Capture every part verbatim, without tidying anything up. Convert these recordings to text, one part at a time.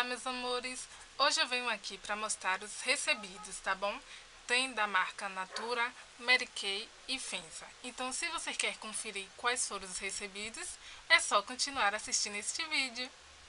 Olá, meus amores! Hoje eu venho aqui para mostrar os recebidos, tá bom? Tem da marca Natura, Mary Kay e Fenza. Então, se você quer conferir quais foram os recebidos, é só continuar assistindo este vídeo.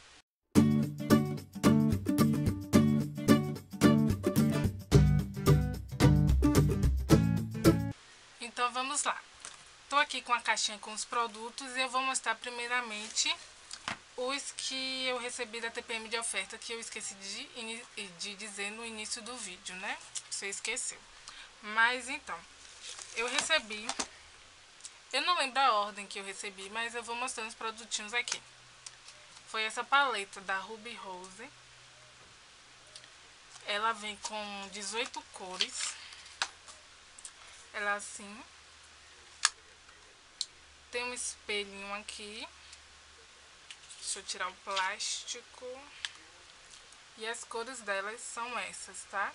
Então, vamos lá. Estou aqui com a caixinha com os produtos e eu vou mostrar primeiramente os que eu recebi da T P M de oferta, que eu esqueci de, de dizer no início do vídeo, né? Você esqueceu. Mas então, eu recebi, eu não lembro a ordem que eu recebi, mas eu vou mostrando os produtinhos aqui. Foi essa paleta da Ruby Rose. Ela vem com dezoito cores. Ela é assim. Tem um espelhinho aqui. Deixa eu tirar o plástico. E as cores delas são essas, tá?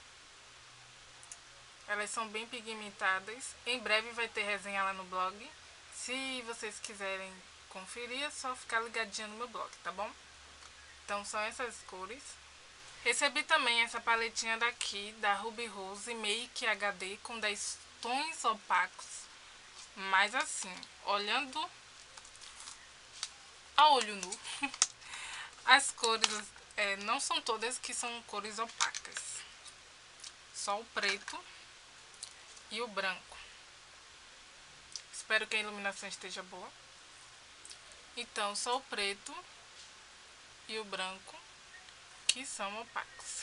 Elas são bem pigmentadas. Em breve vai ter resenha lá no blog. Se vocês quiserem conferir, é só ficar ligadinha no meu blog, tá bom? Então são essas cores. Recebi também essa paletinha daqui, da Ruby Rose Make H D, com dez tons opacos. Mas assim, olhando a olho nu, as cores é, não são todas que são cores opacas. Só o preto e o branco. Espero que a iluminação esteja boa. Então, só o preto e o branco que são opacos.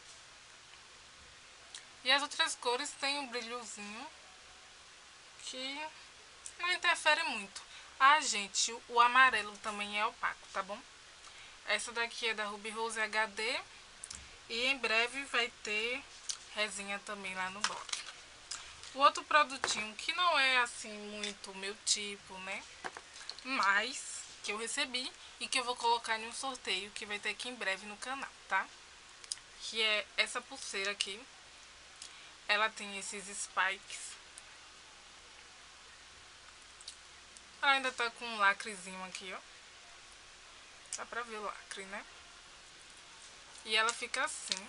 E as outras cores têm um brilhozinho que não interfere muito. Ah, gente, o amarelo também é opaco, tá bom? Essa daqui é da Ruby Rose H D e em breve vai ter resenha também lá no blog. O outro produtinho que não é assim muito o meu tipo, né? Mas que eu recebi e que eu vou colocar em um sorteio que vai ter aqui em breve no canal, tá? Que é essa pulseira aqui. Ela tem esses spikes. Ela ainda tá com um lacrezinho aqui, ó. Dá pra ver o lacre, né? E ela fica assim.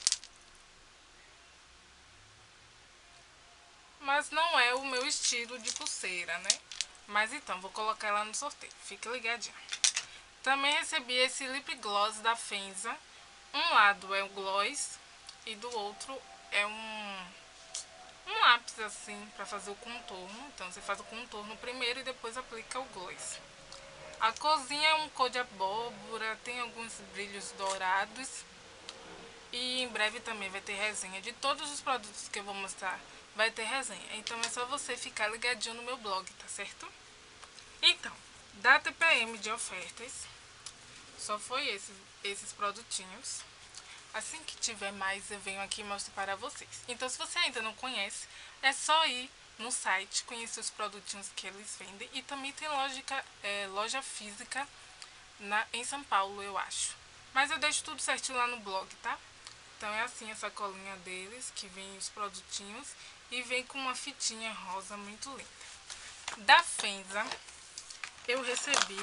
Mas não é o meu estilo de pulseira, né? Mas então, vou colocar ela no sorteio. Fica ligadinho. Também recebi esse lip gloss da Fenza. Um lado é o gloss e do outro é um, um lápis assim, pra fazer o contorno. Então, você faz o contorno primeiro e depois aplica o gloss. A corzinha é um cor de abóbora, tem alguns brilhos dourados. E em breve também vai ter resenha de todos os produtos que eu vou mostrar. Vai ter resenha, então é só você ficar ligadinho no meu blog, tá certo? Então, da T P M de ofertas, só foi esses, esses produtinhos. Assim que tiver mais, eu venho aqui e mostro para vocês. Então, se você ainda não conhece, é só ir no site, conhecer os produtinhos que eles vendem. E também tem loja, é, loja física na, em São Paulo, eu acho. Mas eu deixo tudo certinho lá no blog, tá? Então é assim a sacolinha deles, que vem os produtinhos e vem com uma fitinha rosa muito linda. Da Fenza, eu recebi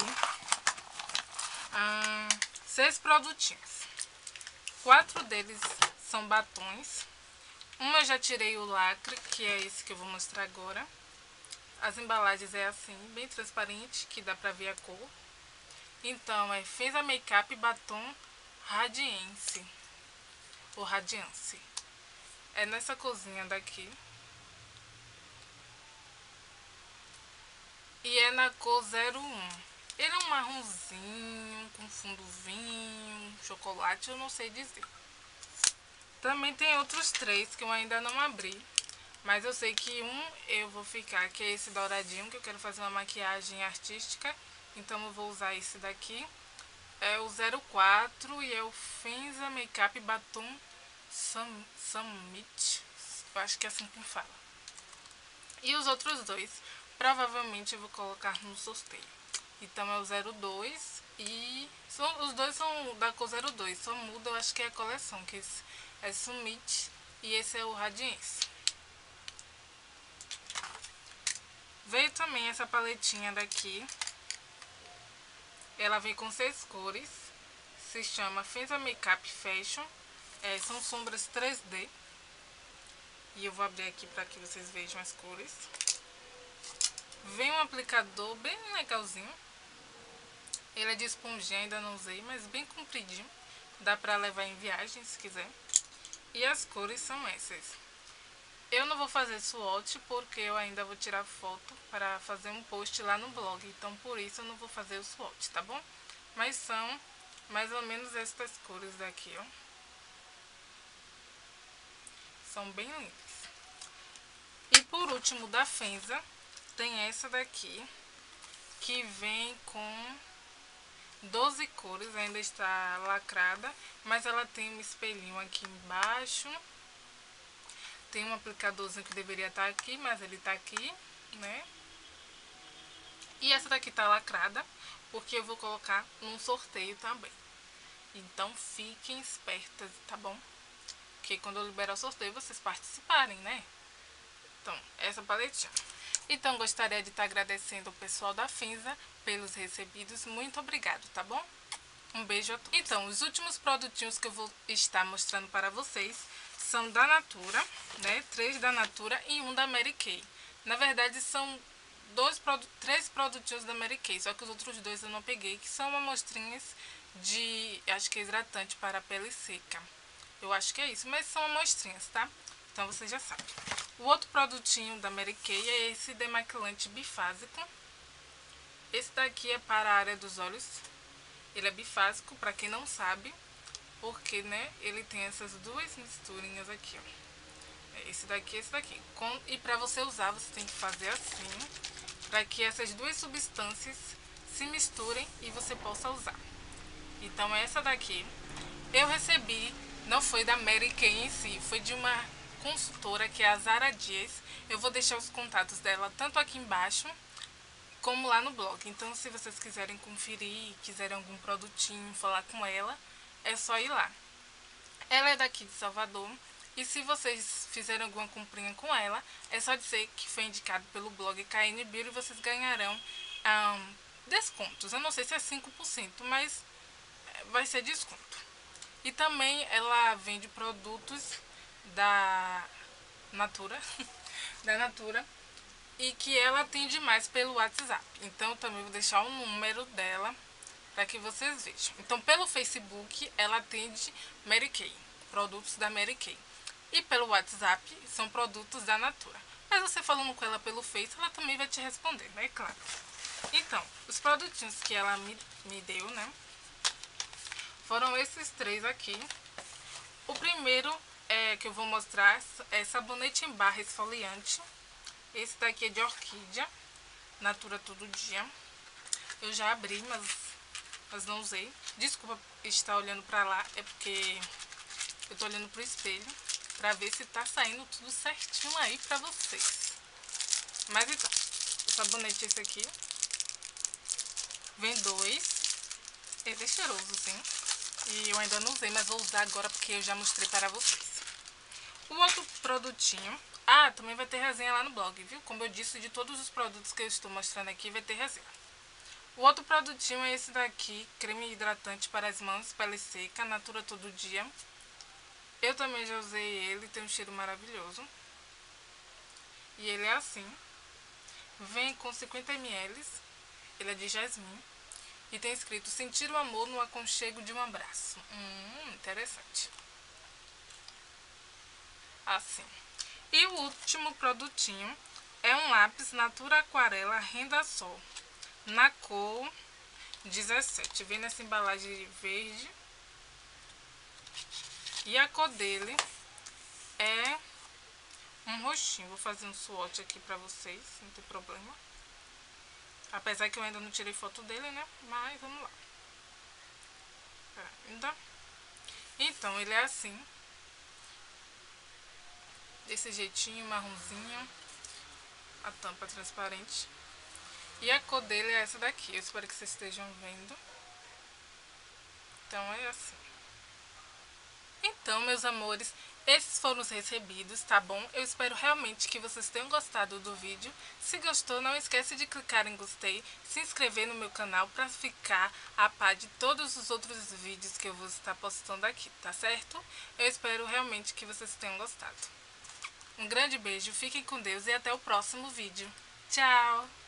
hum, seis produtinhos. Quatro deles são batons. Um eu já tirei o lacre, que é esse que eu vou mostrar agora. As embalagens é assim, bem transparente, que dá pra ver a cor. Então, é Fenza Makeup Batom Radiance. Ou Radiance. É nessa corzinha daqui. E é na cor zero um. Ele é um marronzinho, com fundo vinho, chocolate, eu não sei dizer. Também tem outros três que eu ainda não abri. Mas eu sei que um eu vou ficar, que é esse douradinho, que eu quero fazer uma maquiagem artística. Então eu vou usar esse daqui. É o zero quatro e é o Fenza Makeup Batom Summit. Eu acho que é assim que fala. E os outros dois, provavelmente eu vou colocar no sorteio. Então é o zero dois e... São, os dois são da cor zero dois, só muda, eu acho que é a coleção, que esse é Summit e esse é o Radiance. Veio também essa paletinha daqui. Ela vem com seis cores. se chama Fenza Makeup Fashion. É, são sombras três D. E eu vou abrir aqui para que vocês vejam as cores. Vem um aplicador bem legalzinho. Ele é de esponjinha, ainda não usei, mas bem compridinho. Dá pra levar em viagem se quiser. E as cores são essas. Eu não vou fazer swatch porque eu ainda vou tirar foto para fazer um post lá no blog. Então por isso eu não vou fazer o swatch, tá bom? Mas são mais ou menos estas cores daqui, ó. São bem lindas. E por último da Fenza, tem essa daqui, que vem com doze cores, ainda está lacrada, mas ela tem um espelhinho aqui embaixo. Tem um aplicadorzinho que deveria estar aqui, mas ele está aqui, né? E essa daqui tá lacrada, porque eu vou colocar num sorteio também. Então fiquem espertas, tá bom? Porque quando eu liberar o sorteio, vocês participarem, né? Então, essa paletinha. Então, gostaria de estar agradecendo o pessoal da Fenza pelos recebidos. Muito obrigado, tá bom? Um beijo a todos. Então, os últimos produtinhos que eu vou estar mostrando para vocês são da Natura, né? Três da Natura e um da Mary Kay. Na verdade, são dois, três produtinhos da Mary Kay, só que os outros dois eu não peguei, que são amostrinhas de, acho que é hidratante para a pele seca. Eu acho que é isso, mas são amostrinhas, tá? Então, você já sabe. O outro produtinho da Mary Kay é esse demaquilante bifásico. Esse daqui é para a área dos olhos. Ele é bifásico, para quem não sabe, porque, né, ele tem essas duas misturinhas aqui, ó. Esse daqui e esse daqui. Com, e para você usar, você tem que fazer assim, para que essas duas substâncias se misturem e você possa usar. Então, essa daqui eu recebi, não foi da Mary Kay em si, foi de uma consultora que é a Zara Dias. Eu vou deixar os contatos dela tanto aqui embaixo como lá no blog. Então, se vocês quiserem conferir, quiserem algum produtinho, falar com ela, é só ir lá. Ela é daqui de Salvador. E se vocês fizerem alguma comprinha com ela, é só dizer que foi indicado pelo blog K N Beauty e vocês ganharão um, descontos. Eu não sei se é cinco por cento, mas vai ser desconto. E também ela vende produtos da Natura, da Natura, e que ela atende mais pelo WhatsApp. Então eu também vou deixar o número dela para que vocês vejam. Então pelo Facebook ela atende Mary Kay, produtos da Mary Kay. E pelo WhatsApp são produtos da Natura. Mas você falando com ela pelo Face, ela também vai te responder, né? Claro. Então, os produtinhos que ela me, me deu, né? Foram esses três aqui. O primeiro é, que eu vou mostrar é sabonete em barra esfoliante. Esse daqui é de orquídea, Natura Todo Dia. Eu já abri, mas, mas não usei. Desculpa estar olhando pra lá, é porque eu tô olhando pro espelho pra ver se tá saindo tudo certinho aí pra vocês. Mas então, o sabonete é esse aqui. Vem dois. Ele é cheiroso, sim. E eu ainda não usei, mas vou usar agora porque eu já mostrei para vocês. O outro produtinho... Ah, também vai ter resenha lá no blog, viu? Como eu disse, de todos os produtos que eu estou mostrando aqui, vai ter resenha. O outro produtinho é esse daqui, creme hidratante para as mãos, pele seca, Natura Todo Dia. Eu também já usei ele, tem um cheiro maravilhoso. E ele é assim. Vem com cinquenta mililitros, ele é de jasmim. E tem escrito, sentir o amor no aconchego de um abraço. Hum, interessante. Assim. E o último produtinho é um lápis Natura Aquarela Renda Sol, na cor dezessete. Vem nessa embalagem verde. E a cor dele é um roxinho. Vou fazer um swatch aqui pra vocês, não tem problema. Apesar que eu ainda não tirei foto dele, né? Mas vamos lá. Ainda. Então, ele é assim. Desse jeitinho, marronzinho. A tampa transparente. E a cor dele é essa daqui. Eu espero que vocês estejam vendo. Então, é assim. Então, meus amores, Esses foram os recebidos, tá bom? Eu espero realmente que vocês tenham gostado do vídeo. Se gostou, não esquece de clicar em gostei, se inscrever no meu canal para ficar a par de todos os outros vídeos que eu vou estar postando aqui, tá certo? Eu espero realmente que vocês tenham gostado. Um grande beijo, fiquem com Deus e até o próximo vídeo. Tchau!